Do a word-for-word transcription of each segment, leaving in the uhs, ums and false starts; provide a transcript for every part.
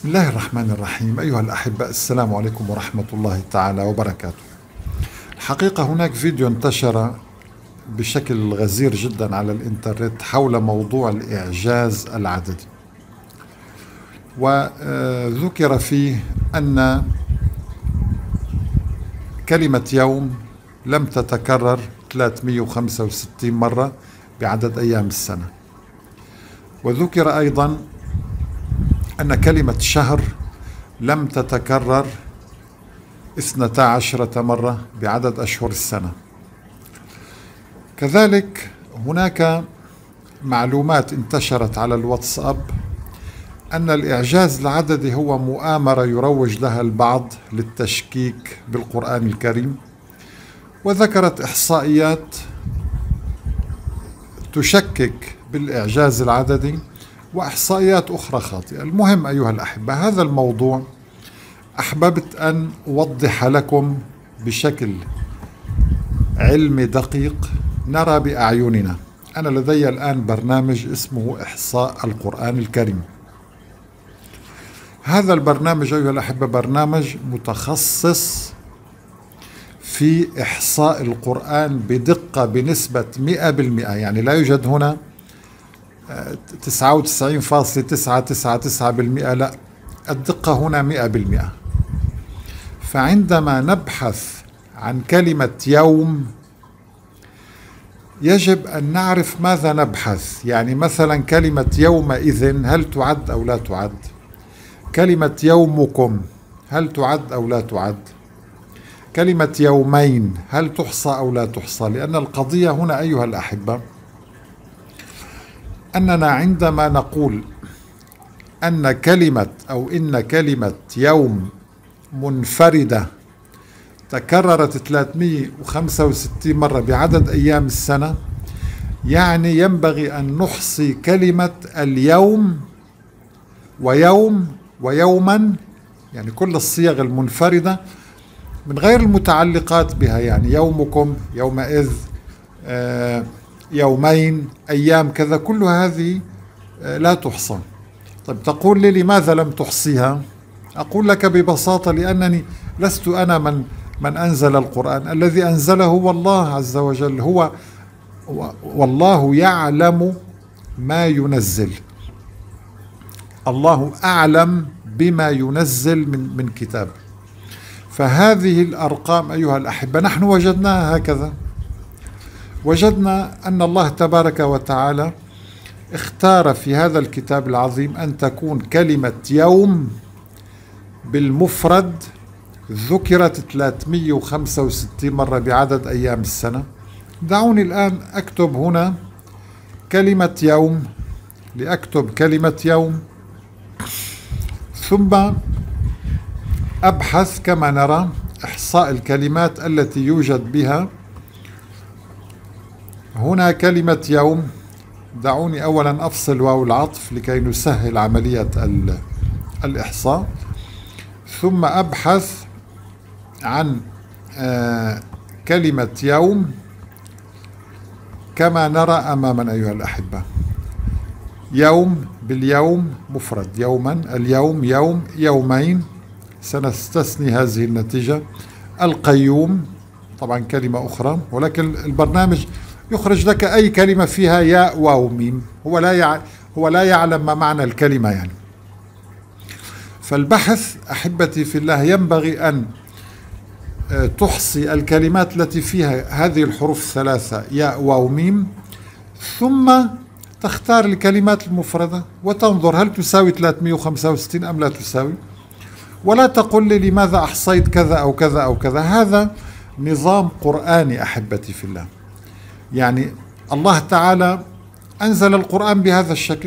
بسم الله الرحمن الرحيم. أيها الأحبة، السلام عليكم ورحمة الله تعالى وبركاته. الحقيقة هناك فيديو انتشر بشكل غزير جدا على الإنترنت حول موضوع الإعجاز العددي، وذكر فيه أن كلمة يوم لم تتكرر ثلاثمئة وخمسة وستين مرة بعدد أيام السنة، وذكر أيضا أن كلمة شهر لم تتكرر اثنتا عشرة مرة بعدد أشهر السنة. كذلك هناك معلومات انتشرت على الواتساب أن الإعجاز العددي هو مؤامرة يروج لها البعض للتشكيك بالقرآن الكريم، وذكرت إحصائيات تشكك بالإعجاز العددي وإحصائيات أخرى خاطئة. المهم أيها الأحبة، هذا الموضوع أحببت أن أوضح لكم بشكل علمي دقيق نرى بأعيننا. أنا لدي الآن برنامج اسمه إحصاء القرآن الكريم. هذا البرنامج أيها الأحبة برنامج متخصص في إحصاء القرآن بدقة بنسبة مئة بالمئة، يعني لا يوجد هنا تسعة وتسعين فاصلة تسعة تسعة تسعة بالمئة، لا، الدقة هنا مئة بالمئة. فعندما نبحث عن كلمة يوم يجب أن نعرف ماذا نبحث. يعني مثلا كلمة يومئذ هل تعد أو لا تعد؟ كلمة يومكم هل تعد أو لا تعد؟ كلمة يومين هل تحصى أو لا تحصى؟ لأن القضية هنا أيها الأحبة أننا عندما نقول أن كلمة أو إن كلمة يوم منفردة تكررت ثلاثمئة وخمسة وستين مرة بعدد أيام السنة، يعني ينبغي أن نحصي كلمة اليوم ويوم ويوما، يعني كل الصيغ المنفردة من غير المتعلقات بها، يعني يومكم، يومئذ، آه يومين، أيام كذا، كل هذه لا تحصى. طيب تقول لي لماذا لم تحصيها؟ أقول لك ببساطة لأنني لست أنا من من أنزل القرآن، الذي أنزله هو الله عز وجل، هو والله يعلم ما ينزل، الله أعلم بما ينزل من من كتاب. فهذه الأرقام أيها الأحبة نحن وجدناها هكذا، وجدنا أن الله تبارك وتعالى اختار في هذا الكتاب العظيم أن تكون كلمة يوم بالمفرد ذكرت ثلاثمئة وخمسة وستين مرة بعدد أيام السنة. دعوني الآن أكتب هنا كلمة يوم، لأكتب كلمة يوم، ثم أبحث كما نرى إحصاء الكلمات التي يوجد بها هنا كلمة يوم. دعوني أولا أفصل واو العطف لكي نسهل عملية الإحصاء، ثم أبحث عن آه كلمة يوم كما نرى أمامنا أيها الأحبة. يوم باليوم مفرد، يوما، اليوم يوم، يومين، سنستثني هذه النتيجة. القيوم طبعا كلمة أخرى، ولكن البرنامج يخرج لك أي كلمة فيها ياء واو ميم، هو لا يع... هو لا يعلم ما معنى الكلمة يعني. فالبحث أحبتي في الله ينبغي أن تحصي الكلمات التي فيها هذه الحروف الثلاثة ياء واو ميم، ثم تختار الكلمات المفردة وتنظر هل تساوي ثلاثمئة وخمسة وستين أم لا تساوي، ولا تقل لي لماذا أحصيت كذا أو كذا أو كذا. هذا نظام قرآني أحبتي في الله، يعني الله تعالى أنزل القرآن بهذا الشكل،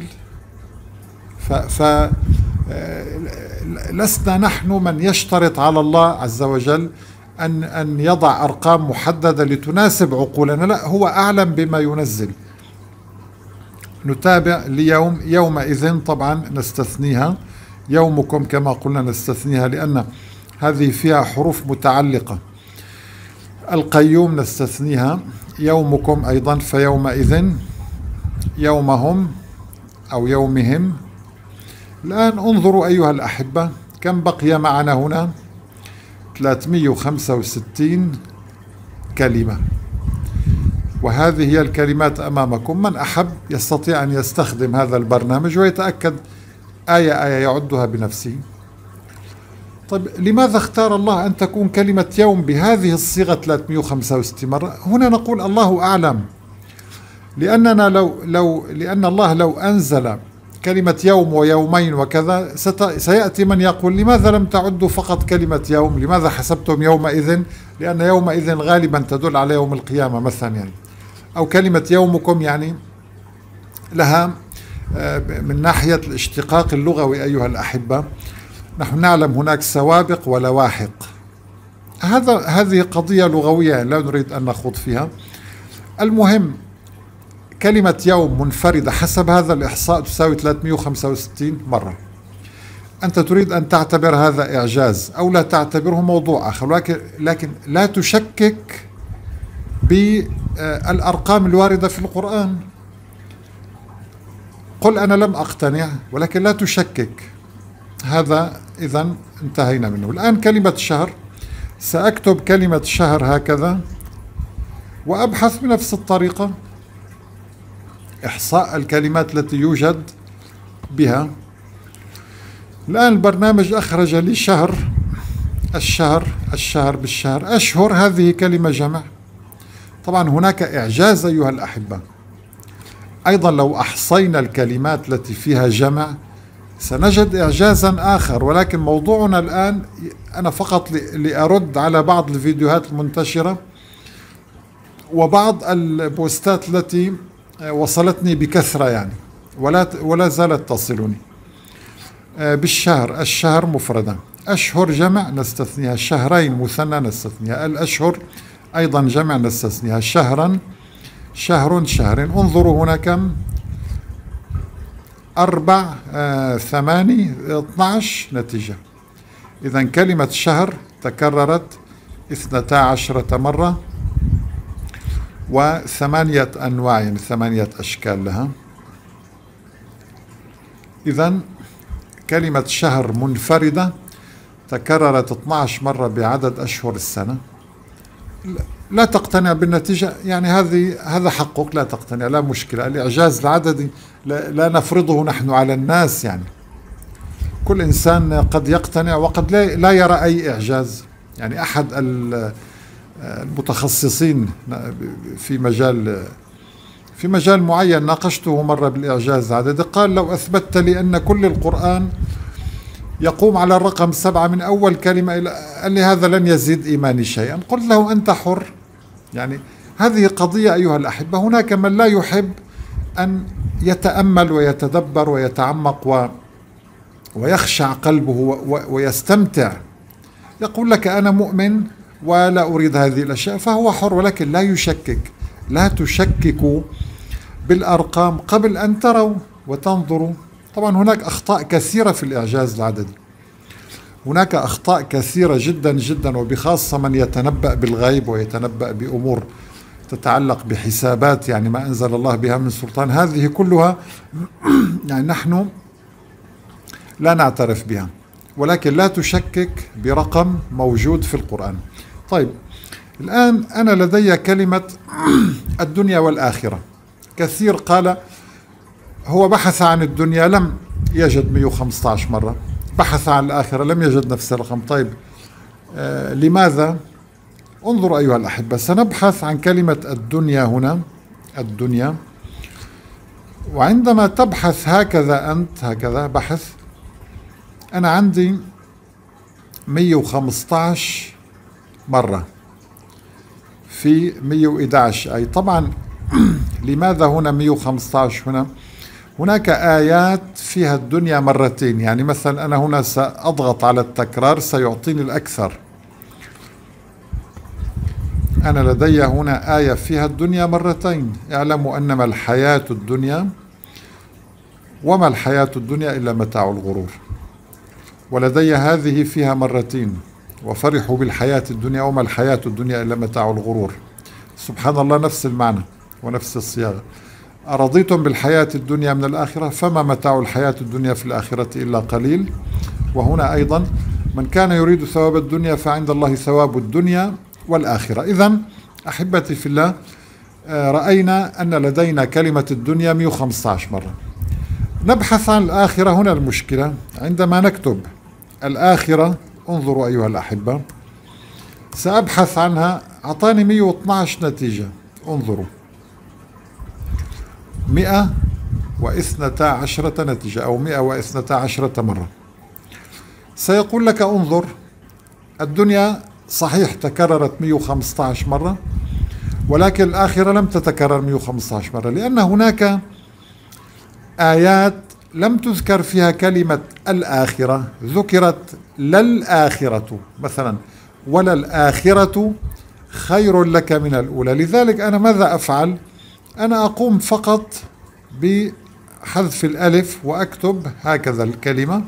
فلسنا نحن من يشترط على الله عز وجل أن أن يضع أرقام محددة لتناسب عقولنا، لا، هو أعلم بما ينزل. نتابع ليوم، يومئذ طبعا نستثنيها، يومكم كما قلنا نستثنيها لأن هذه فيها حروف متعلقة. القيوم نستثنيها، يومكم أيضا فيومئذ، يومهم أو يومهم، الآن انظروا أيها الأحبة كم بقي معنا هنا، ثلاثمئة وخمسة وستين كلمة، وهذه هي الكلمات أمامكم. من أحب يستطيع أن يستخدم هذا البرنامج ويتأكد آية آية يعدها بنفسه. طيب لماذا اختار الله أن تكون كلمة يوم بهذه الصيغة ثلاثمئة وخمسة وستين مرة؟ هنا نقول الله أعلم، لأننا لو لو لأن الله لو أنزل كلمة يوم ويومين وكذا سيأتي من يقول لماذا لم تعدوا فقط كلمة يوم؟ لماذا حسبتم يومئذ؟ لأن يومئذ غالبا تدل على يوم القيامة مثلا يعني، أو كلمة يومكم يعني لها من ناحية الاشتقاق اللغوي أيها الأحبة، نحن نعلم هناك سوابق ولواحق. هذا هذه قضية لغوية يعني لا نريد أن نخوض فيها. المهم كلمة يوم منفردة حسب هذا الإحصاء تساوي ثلاثمئة وخمسة وستين مرة. أنت تريد أن تعتبر هذا إعجاز أو لا تعتبره موضوع آخر، لكن لكن لا تشكك بالأرقام الواردة في القرآن. قل أنا لم أقتنع ولكن لا تشكك. هذا إذن انتهينا منه. الآن كلمة شهر، سأكتب كلمة شهر هكذا وأبحث بنفس الطريقة إحصاء الكلمات التي يوجد بها. الآن البرنامج أخرج لي شهر، الشهر الشهر بالشهر، أشهر هذه كلمة جمع. طبعا هناك إعجاز أيها الأحبة، أيضا لو أحصينا الكلمات التي فيها جمع سنجد إعجازا آخر، ولكن موضوعنا الآن أنا فقط لأرد على بعض الفيديوهات المنتشرة وبعض البوستات التي وصلتني بكثرة يعني ولا ولا زالت تصلني. بالشهر، الشهر مفردة، أشهر جمع نستثنيها، شهرين مثنى نستثنيها، الأشهر أيضا جمع نستثنيها، شهرا شهر شهرين. انظروا هنا كم، أربع آه، ثماني اثناش نتيجة. إذا كلمة شهر تكررت اثنتا عشرة مرة وثمانية أنواع يعني ثمانية أشكال لها. إذا كلمة شهر منفردة تكررت اثناش مرة بعدد أشهر السنة. لا تقتنع بالنتيجة يعني هذه هذا حقك، لا تقتنع لا مشكلة. الإعجاز العددي لا, لا نفرضه نحن على الناس يعني، كل إنسان قد يقتنع وقد لا, لا يرى أي إعجاز. يعني أحد المتخصصين في مجال في مجال معين ناقشته مرة بالإعجاز العددي، قال لو أثبتت لي أن كل القرآن يقوم على الرقم سبعة من أول كلمة إلى، قال لي هذا لن يزيد إيماني شيئا. قلت له أنت حر. يعني هذه قضية أيها الأحبة. هناك من لا يحب أن يتأمل ويتدبر ويتعمق و ويخشع قلبه ويستمتع، يقول لك أنا مؤمن ولا أريد هذه الأشياء، فهو حر، ولكن لا يشكك. لا تشككوا بالأرقام قبل أن تروا وتنظروا. طبعا هناك أخطاء كثيرة في الإعجاز العددي، هناك أخطاء كثيرة جدا جدا، وبخاصة من يتنبأ بالغيب ويتنبأ بأمور تتعلق بحسابات يعني ما أنزل الله بها من سلطان. هذه كلها يعني نحن لا نعترف بها، ولكن لا تشكك برقم موجود في القرآن. طيب الآن أنا لدي كلمة الدنيا والآخرة. كثير قال هو بحث عن الدنيا لم يجد مئة وخمسة عشر مرة، بحث عن الآخرة لم يجد نفس الرقم. طيب آه لماذا؟ انظروا أيها الأحبة، سنبحث عن كلمة الدنيا هنا، الدنيا. وعندما تبحث هكذا أنت هكذا بحث، أنا عندي مئة وخمسة عشر مرة في مئة وإحدى عشر أي. طبعا لماذا هنا مئة وخمسة عشر؟ هنا هناك آيات فيها الدنيا مرتين، يعني مثلا أنا هنا سأضغط على التكرار سيعطيني الأكثر. أنا لدي هنا آية فيها الدنيا مرتين، اعلموا أنما الحياة الدنيا وما الحياة الدنيا إلا متاع الغرور. ولدي هذه فيها مرتين، وفرحوا بالحياة الدنيا وما الحياة الدنيا إلا متاع الغرور. سبحان الله، نفس المعنى ونفس الصياغة. أرضيتم بالحياة الدنيا من الآخرة فما متاع الحياة الدنيا في الآخرة إلا قليل. وهنا أيضا من كان يريد ثواب الدنيا فعند الله ثواب الدنيا والآخرة. إذن أحبتي في الله، رأينا أن لدينا كلمة الدنيا مئة وخمسة عشر مرة. نبحث عن الآخرة. هنا المشكلة عندما نكتب الآخرة، انظروا أيها الأحبة، سأبحث عنها، أعطاني مئة واثني عشر نتيجة. انظروا، مئة واثنتا عشرة نتيجة أو مئة واثنتا عشرة مرة. سيقول لك انظر، الدنيا صحيح تكررت مئة وخمسة عشر مرة، ولكن الآخرة لم تتكرر مئة وخمسة عشر مرة، لأن هناك آيات لم تذكر فيها كلمة الآخرة، ذكرت للآخرة مثلا، وللآخرة خير لك من الأولى. لذلك أنا ماذا أفعل؟ أنا أقوم فقط بحذف الألف وأكتب هكذا الكلمة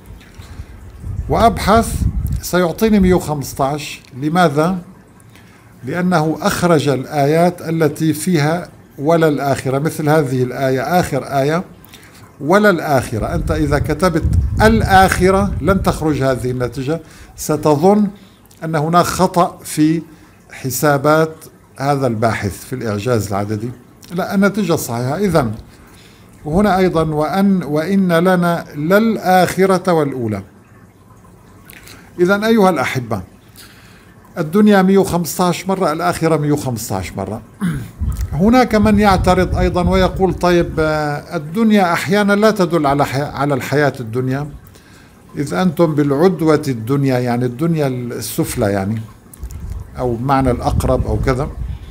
وأبحث، سيعطيني مئة وخمسة عشر. لماذا؟ لأنه أخرج الآيات التي فيها ولا الآخرة، مثل هذه الآية آخر آية ولا الآخرة. أنت إذا كتبت الآخرة لن تخرج هذه النتيجة، ستظن أن هناك خطأ في حسابات هذا الباحث في الإعجاز العددي. لا، النتيجة صحيحة. إذن وهنا أيضا وأن وإن لنا للآخرة والأولى. إذن أيها الأحبة، الدنيا مئة وخمسة عشر مرة، الآخرة مئة وخمسة عشر مرة. هناك من يعترض أيضا ويقول طيب الدنيا أحيانا لا تدل على على الحياة الدنيا، إذ أنتم بالعدوة الدنيا، يعني الدنيا السفلى يعني، أو بمعنى الأقرب أو كذا.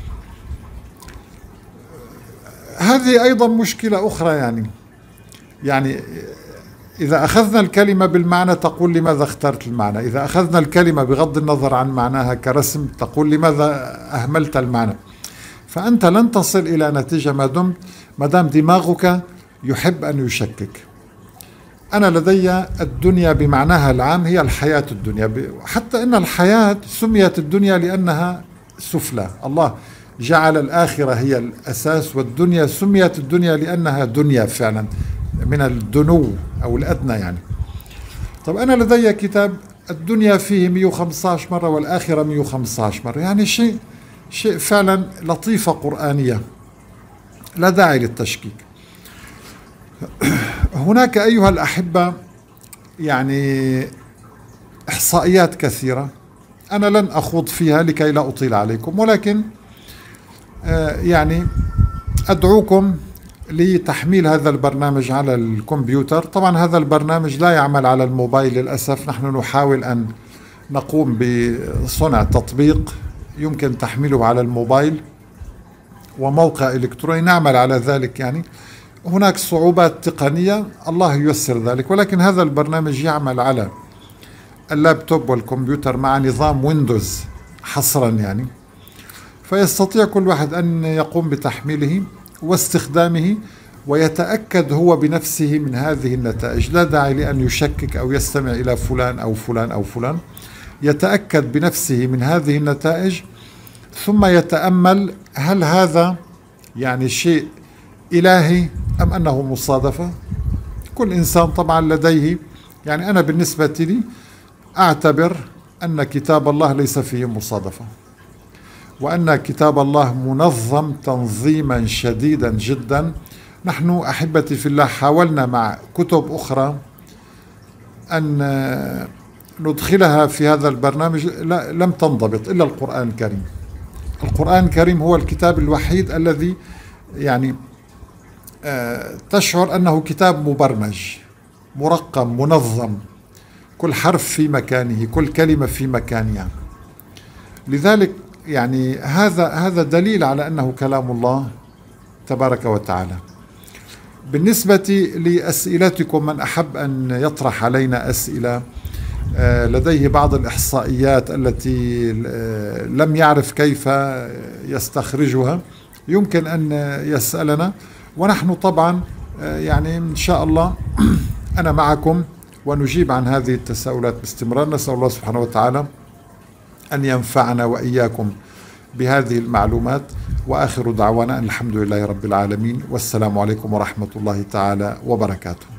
هذه أيضا مشكلة أخرى، يعني يعني إذا أخذنا الكلمة بالمعنى تقول لماذا اخترت المعنى، إذا أخذنا الكلمة بغض النظر عن معناها كرسم تقول لماذا أهملت المعنى. فأنت لن تصل إلى نتيجة ما دمت ما دام دماغك يحب أن يشكك. أنا لدي الدنيا بمعناها العام هي الحياة الدنيا، حتى أن الحياة سميت الدنيا لأنها سفلى. الله جعل الآخرة هي الأساس، والدنيا سميت الدنيا لأنها دنيا فعلا من الدنو أو الأدنى يعني. طب أنا لدي كتاب الدنيا فيه مئة وخمسة عشر مرة والآخرة مئة وخمسة عشر مرة، يعني شيء شيء فعلا لطيفة قرآنية، لا داعي للتشكيك. هناك أيها الأحبة يعني إحصائيات كثيرة أنا لن أخوض فيها لكي لا أطيل عليكم، ولكن يعني أدعوكم لتحميل هذا البرنامج على الكمبيوتر. طبعا هذا البرنامج لا يعمل على الموبايل للأسف، نحن نحاول أن نقوم بصنع تطبيق يمكن تحميله على الموبايل وموقع إلكتروني، نعمل على ذلك. يعني هناك صعوبات تقنية، الله ييسر ذلك، ولكن هذا البرنامج يعمل على اللابتوب والكمبيوتر مع نظام ويندوز حصرا يعني، فيستطيع كل واحد أن يقوم بتحميله واستخدامه ويتأكد هو بنفسه من هذه النتائج. لا داعي لأن يشكك أو يستمع إلى فلان أو فلان أو فلان، يتأكد بنفسه من هذه النتائج ثم يتأمل هل هذا يعني شيء إلهي أم أنه مصادفة. كل إنسان طبعا لديه، يعني أنا بالنسبة لي أعتبر أن كتاب الله ليس فيه مصادفة، وأن كتاب الله منظم تنظيما شديدا جدا. نحن أحبتي في الله حاولنا مع كتب أخرى أن ندخلها في هذا البرنامج، لا لم تنضبط إلا القرآن الكريم. القرآن الكريم هو الكتاب الوحيد الذي يعني تشعر أنه كتاب مبرمج مرقم منظم، كل حرف في مكانه، كل كلمة في مكانها. لذلك يعني هذا هذا دليل على أنه كلام الله تبارك وتعالى. بالنسبة لأسئلتكم، من أحب أن يطرح علينا أسئلة لديه بعض الإحصائيات التي لم يعرف كيف يستخرجها يمكن أن يسألنا، ونحن طبعا يعني إن شاء الله أنا معكم ونجيب عن هذه التساؤلات باستمرار. نسأل الله سبحانه وتعالى أن ينفعنا وإياكم بهذه المعلومات وآخر دعوانا أن الحمد لله رب العالمين، والسلام عليكم ورحمة الله تعالى وبركاته.